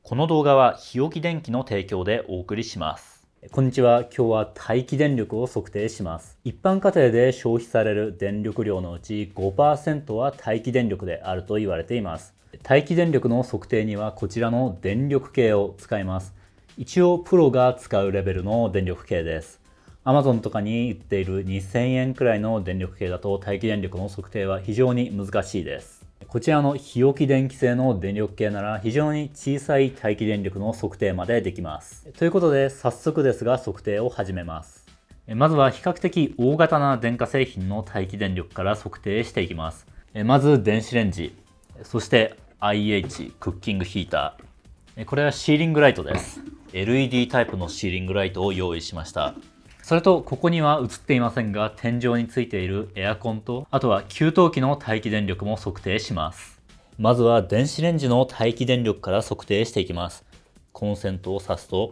この動画は日置電機の提供でお送りします。 こんにちは。今日は待機電力を測定します。一般家庭で消費される電力量のうち 5% は待機電力であると言われています。待機電力の測定にはこちらの電力計を使います。一応プロが使うレベルの電力計です。Amazon とかに売っている2000円くらいの電力計だと待機電力の測定は非常に難しいです。こちらの日置電機製の電力計なら非常に小さい待機電力の測定までできます。ということで早速ですが測定を始めます。まずは比較的大型な電化製品の待機電力から測定していきます。まず電子レンジ、そして IH クッキングヒーター。これはシーリングライトです。LED タイプのシーリングライトを用意しました。それと、ここには映っていませんが、天井についているエアコンと、あとは給湯器の待機電力も測定します。まずは電子レンジの待機電力から測定していきます。コンセントを挿すと、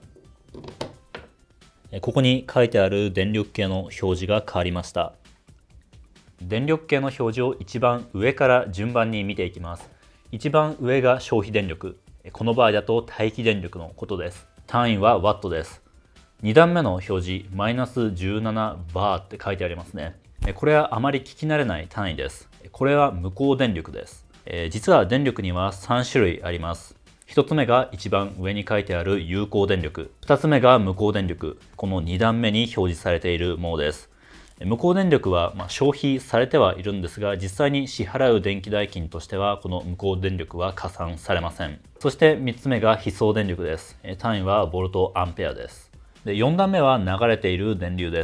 ここに書いてある電力計の表示が変わりました。電力計の表示を一番上から順番に見ていきます。一番上が消費電力。この場合だと待機電力のことです。単位はワットです。2段目の表示、マイナス17バーって書いてありますね。これはあまり聞き慣れない単位です。これは無効電力です。実は電力には3種類あります。1つ目が一番上に書いてある有効電力。2つ目が無効電力。この2段目に表示されているものです。無効電力は消費されてはいるんですが、実際に支払う電気代金としてはこの無効電力は加算されません。そして3つ目が非送電力です。単位はボルトアンペアです。で4段目は流れている電流です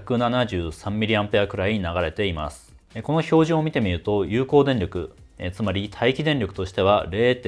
。173mA くらい流れています。この表示を見てみると有効電力、つまり待機電力としては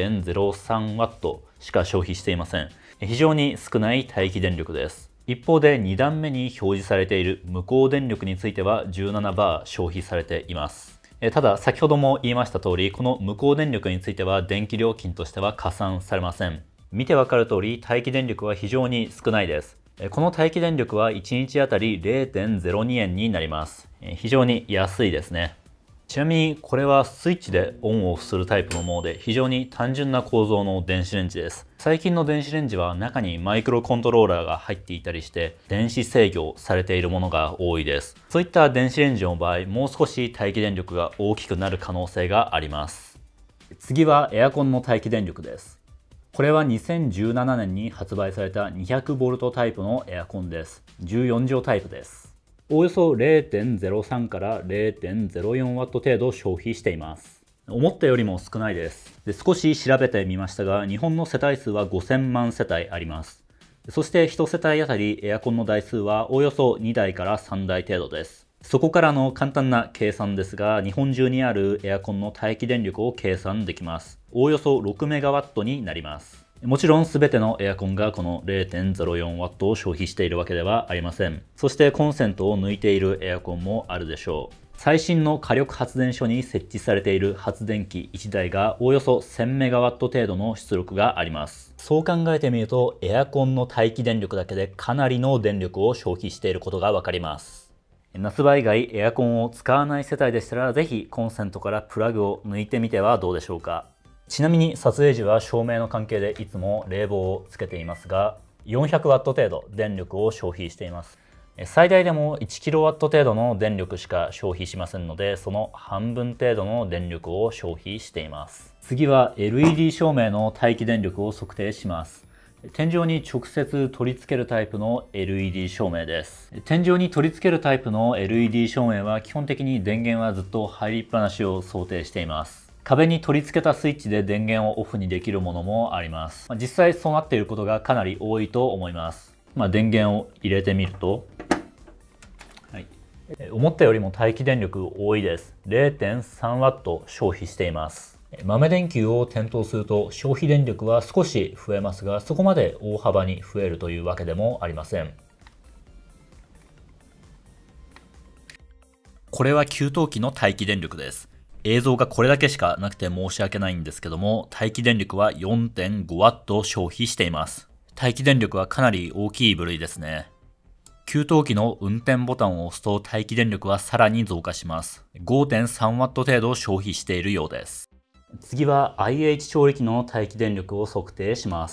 0.03W しか消費していません。非常に少ない待機電力です。一方で2段目に表示されている無効電力については17バー消費されています。ただ先ほども言いました通り、この無効電力については電気料金としては加算されません。見てわかる通り待機電力は非常に少ないです。この待機電力は1日あたり 0.02 円になります。非常に安いですね。ちなみにこれはスイッチでオンオフするタイプのもので非常に単純な構造の電子レンジです。最近の電子レンジは中にマイクロコントローラーが入っていたりして電子制御されているものが多いです。そういった電子レンジの場合、もう少し待機電力が大きくなる可能性があります。次はエアコンの待機電力です。これは2017年に発売された 200V タイプのエアコンです。14畳タイプです。おおよそ 0.03 から 0.04W 程度消費しています。思ったよりも少ないです。少し調べてみましたが、日本の世帯数は5000万世帯あります。そして1世帯あたりエアコンの台数はおおよそ2台から3台程度です。そこからの簡単な計算ですが、日本中にあるエアコンの待機電力を計算できます。おおよそ 6MW になります。もちろん全てのエアコンがこの 0.04W を消費しているわけではありません。そしてコンセントを抜いているエアコンもあるでしょう。最新の火力発電所に設置されている発電機1台がおおよそ 1000MW 程度の出力があります。そう考えてみると、エアコンの待機電力だけでかなりの電力を消費していることがわかります。夏場以外エアコンを使わない世帯でしたら、ぜひコンセントからプラグを抜いてみてはどうでしょうか。ちなみに撮影時は照明の関係でいつも冷房をつけていますが、400W 程度電力を消費しています。最大でも 1kW 程度の電力しか消費しませんので、その半分程度の電力を消費しています。次は LED 照明の待機電力を測定します。天井に直接取り付けるタイプの LED 照明です。天井に取り付けるタイプの LED 照明は基本的に電源はずっと入りっぱなしを想定しています。壁に取り付けたスイッチで電源をオフにできるものもあります。実際そうなっていることがかなり多いと思います。電源を入れてみると、思ったよりも待機電力多いです。0.3W 消費しています。豆電球を点灯すると消費電力は少し増えますが、そこまで大幅に増えるというわけでもありません。これは給湯器の待機電力です。映像がこれだけしかなくて申し訳ないんですけども、待機電力は 4.5W 消費しています。待機電力はかなり大きい部類ですね。給湯器の運転ボタンを押すと待機電力はさらに増加します。5.3W 程度消費しているようです。 次は IH 調理器の待機電力を測定します。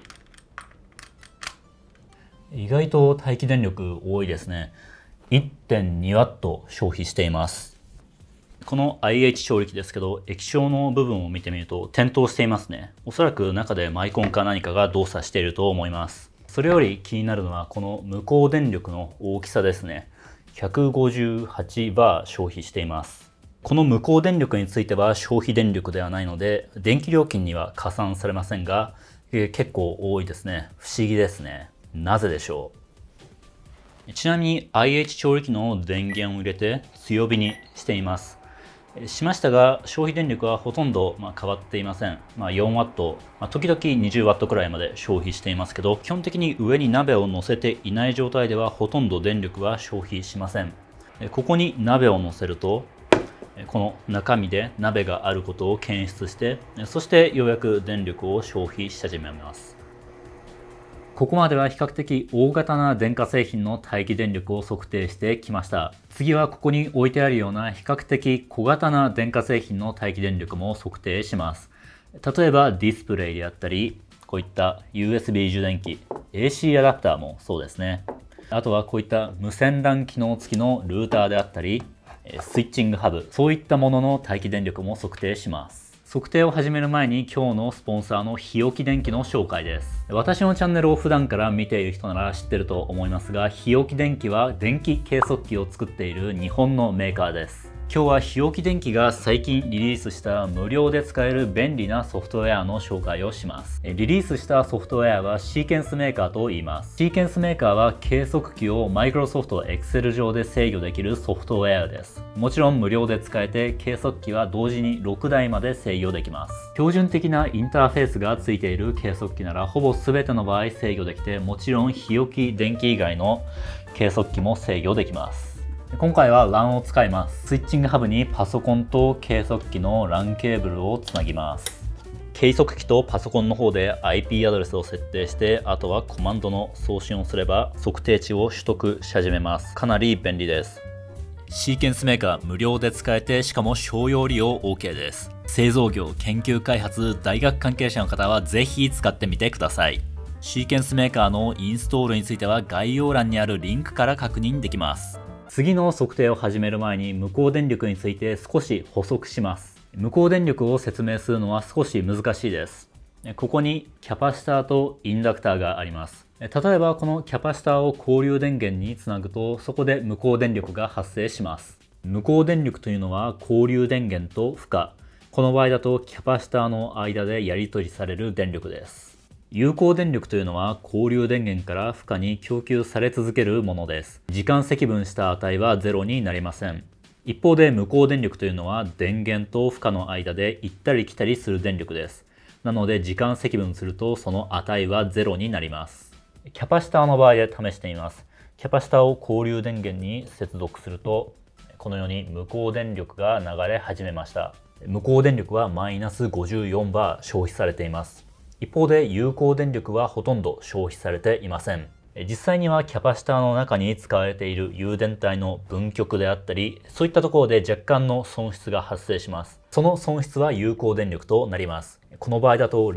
意外と待機電力多いですね。1.2W 消費しています。この IH 調理器ですけど、液晶の部分を見てみると点灯していますね。おそらく中でマイコンか何かが動作していると思います。それより気になるのはこの無効電力の大きさですね。158バー消費しています。この無効電力については消費電力ではないので、電気料金には加算されませんが、結構多いですね。不思議ですね。なぜでしょう。ちなみに IH 調理器の電源を入れて強火にしています。しましたが、消費電力はほとんど変わっていません。4W、時々 20W くらいまで消費していますけど、基本的に上に鍋を乗せていない状態ではほとんど電力は消費しません。ここに鍋を乗せると、この中身で鍋があることを検出して、そしてようやく電力を消費し始めます。ここまでは比較的大型な電化製品の待機電力を測定してきました。次はここに置いてあるような比較的小型な電化製品の待機電力も測定します。例えばディスプレイであったり、こういった USB 充電器、AC アダプターもそうですね。あとはこういった無線 LAN 機能付きのルーターであったり、スイッチングハブ、そういったものの待機電力も測定します。測定を始める前に今日のスポンサーの日置電機の紹介です。私のチャンネルを普段から見ている人なら知ってると思いますが、日置電機は電気計測器を作っている日本のメーカーです。今日は日置電機が最近リリースした無料で使える便利なソフトウェアの紹介をします。リリースしたソフトウェアはシーケンスメーカーと言います。シーケンスメーカーは計測器を Microsoft Excel 上で制御できるソフトウェアです。もちろん無料で使えて計測器は同時に6台まで制御できます。標準的なインターフェースがついている計測器ならほぼ全ての場合制御できて、もちろん日置電機以外の計測器も制御できます。今回は LAN を使います。スイッチングハブにパソコンと計測器の LAN ケーブルをつなぎます。計測器とパソコンの方で IP アドレスを設定して、あとはコマンドの送信をすれば測定値を取得し始めます。かなり便利です。シーケンスメーカー無料で使えて、しかも商用利用 OK です。製造業、研究開発、大学関係者の方はぜひ使ってみてください。シーケンスメーカーのインストールについては概要欄にあるリンクから確認できます。次の測定を始める前に無効電力について少し補足します。無効電力を説明するのは少し難しいです。ここにキャパシターとインダクターがあります。例えばこのキャパシターを交流電源につなぐと、そこで無効電力が発生します。無効電力というのは交流電源と負荷、この場合だとキャパシターの間でやり取りされる電力です。有効電力というのは交流電源から負荷に供給され続けるものです。時間積分した値は0になりません。一方で無効電力というのは電源と負荷の間で行ったり来たりする電力です。なので時間積分するとその値は0になります。キャパシターの場合で試してみます。キャパシターを交流電源に接続すると、このように無効電力が流れ始めました。無効電力はマイナス54バー消費されています。一方で有効電力はほとんど消費されていません。実際にはキャパシターの中に使われている誘電体の分極であったり、そういったところで若干の損失が発生します。その損失は有効電力となります。この場合だと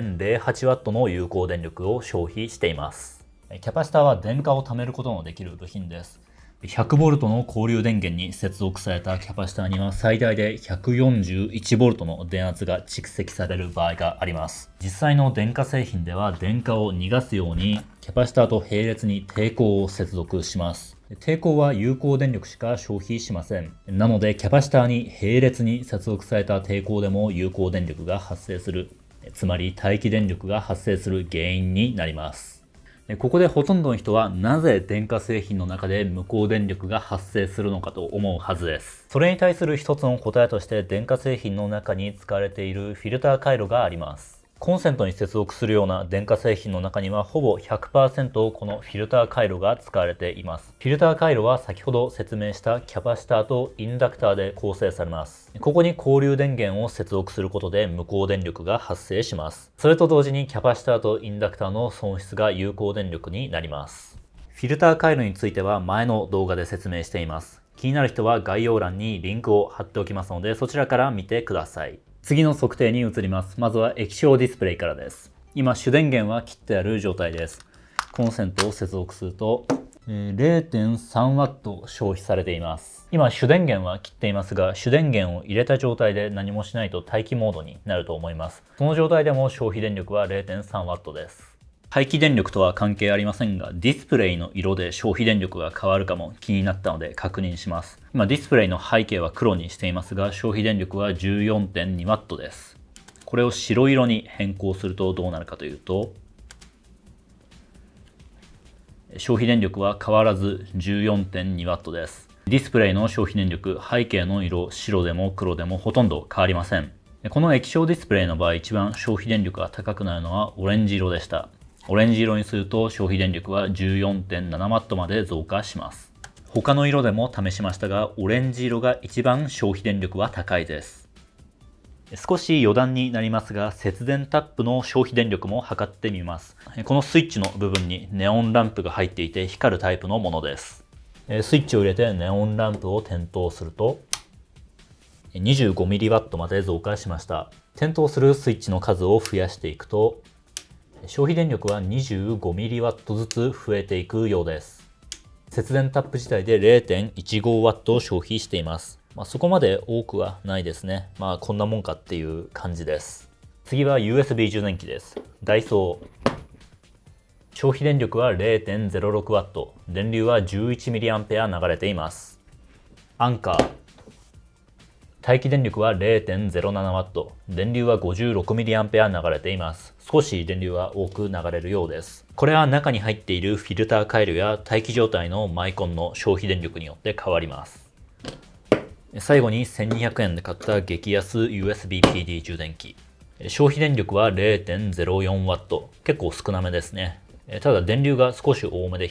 0.08W の有効電力を消費しています。キャパシターは電荷を貯めることのできる部品です。100V の交流電源に接続されたキャパシターには最大で 141V の電圧が蓄積される場合があります。実際の電化製品では電荷を逃がすようにキャパシターと並列に抵抗を接続します。抵抗は有効電力しか消費しません。なのでキャパシターに並列に接続された抵抗でも有効電力が発生する。つまり待機電力が発生する原因になります。ここでほとんどの人はなぜ電化製品の中で無効電力が発生するのかと思うはずです。それに対する一つの答えとして電化製品の中に使われているフィルター回路があります。コンセントに接続するような電化製品の中にはほぼ 100% このフィルター回路が使われています。フィルター回路は先ほど説明したキャパシターとインダクターで構成されます。ここに交流電源を接続することで無効電力が発生します。それと同時にキャパシターとインダクターの損失が有効電力になります。フィルター回路については前の動画で説明しています。気になる人は概要欄にリンクを貼っておきますので、そちらから見てください。 次の測定に移ります。まずは液晶ディスプレイからです。今、主電源は切ってある状態です。コンセントを接続すると、0.3W 消費されています。今、主電源は切っていますが、主電源を入れた状態で何もしないと待機モードになると思います。その状態でも消費電力は 0.3W です。排気電力とは関係ありませんが、ディスプレイの色で消費電力が変わるかも気になったので確認します。今、ディスプレイの背景は黒にしていますが、消費電力は 14.2W です。これを白色に変更するとどうなるかというと、消費電力は変わらず 14.2W です。ディスプレイの消費電力、背景の色、白でも黒でもほとんど変わりません。この液晶ディスプレイの場合、一番消費電力が高くなるのはオレンジ色でした。オレンジ色にすると消費電力は 14.7W まで増加します。他の色でも試しましたが、オレンジ色が一番消費電力は高いです。少し余談になりますが、節電タップの消費電力も測ってみます。このスイッチの部分にネオンランプが入っていて光るタイプのものです。スイッチを入れてネオンランプを点灯すると、25mW まで増加しました。点灯するスイッチの数を増やしていくと、消費電力は 25mW ずつ増えていくようです。節電タップ自体で 0.15W を消費しています。そこまで多くはないですね。こんなもんかっていう感じです。次は USB 充電器です。ダイソー。消費電力は 0.06W。電流は 11mA 流れています。アンカー。待機電力は 0.07W。電流は 56mA 流れています。少し電流は多く流れるようです。これは中に入っているフィルター回路や待機状態のマイコンの消費電力によって変わります。最後に1200円で買った激安 USB PD 充電器。消費電力は 0.04W。結構少なめですね。ただ電流が少し多めで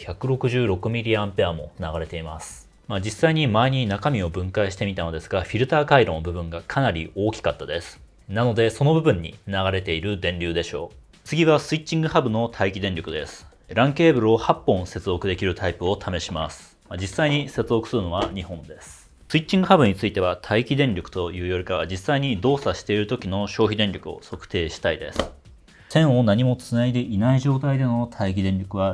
166mA も流れています。実際に前に中身を分解してみたのですが、フィルター回路の部分がかなり大きかったです。なのでその部分に流れている電流でしょう。次はスイッチングハブの待機電力です。LAN ケーブルを8本接続できるタイプを試します。実際に接続するのは2本です。スイッチングハブについては待機電力というよりかは実際に動作している時の消費電力を測定したいです。線を何もつないでいない状態での待機電力は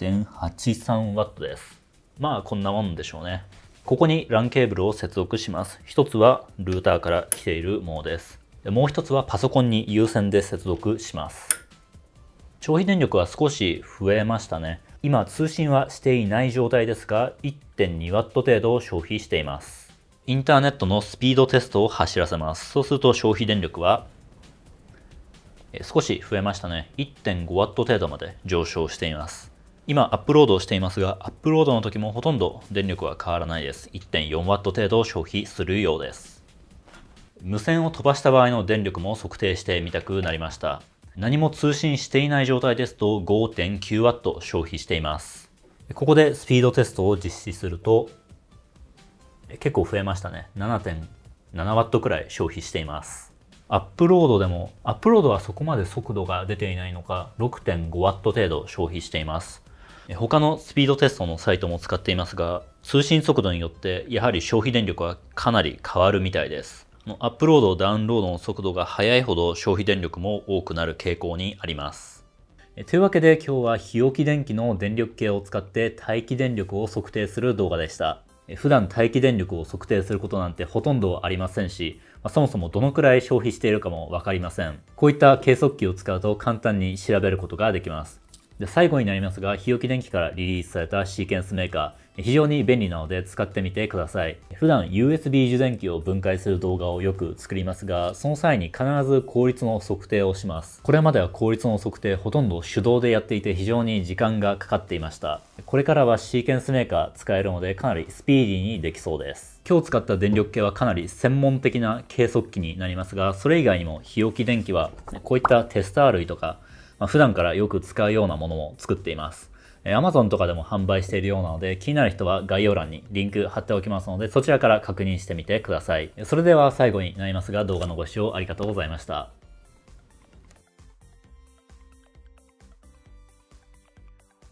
0.83W です。こんなもんでしょうね。ここに LAN ケーブルを接続します。一つはルーターから来ているものです。もう一つはパソコンに有線で接続します。消費電力は少し増えましたね。今通信はしていない状態ですが 1.2W 程度消費しています。インターネットのスピードテストを走らせます。そうすると消費電力は少し増えましたね。1.5W 程度まで上昇しています。今アップロードをしていますが、アップロードの時もほとんど電力は変わらないです。1.4W 程度消費するようです。無線を飛ばした場合の電力も測定してみたくなりました。何も通信していない状態ですと 5.9W 消費しています。ここでスピードテストを実施すると、結構増えましたね。7.7W くらい消費しています。アップロードでも、アップロードはそこまで速度が出ていないのか 6.5W 程度消費しています。他のスピードテストのサイトも使っていますが、通信速度によってやはり消費電力はかなり変わるみたいです。アップロード、ダウンロードの速度が速いほど消費電力も多くなる傾向にあります。というわけで今日は日置電機の電力計を使って待機電力を測定する動画でした。普段待機電力を測定することなんてほとんどありませんし、そもそもどのくらい消費しているかもわかりません。こういった計測器を使うと簡単に調べることができます。で、最後になりますが、日置電機からリリースされたシーケンスメーカー、非常に便利なので使ってみてください。普段 USB 充電器を分解する動画をよく作りますが、その際に必ず効率の測定をします。これまでは効率の測定ほとんど手動でやっていて非常に時間がかかっていました。これからはシーケンスメーカー使えるのでかなりスピーディーにできそうです。今日使った電力計はかなり専門的な計測器になりますが、それ以外にも日置電機はこういったテスター類とか、普段からよく使うようなものも作っています。Amazon とかでも販売しているようなので、気になる人は概要欄にリンク貼っておきますので、そちらから確認してみてください。それでは最後になりますが、動画のご視聴ありがとうございました。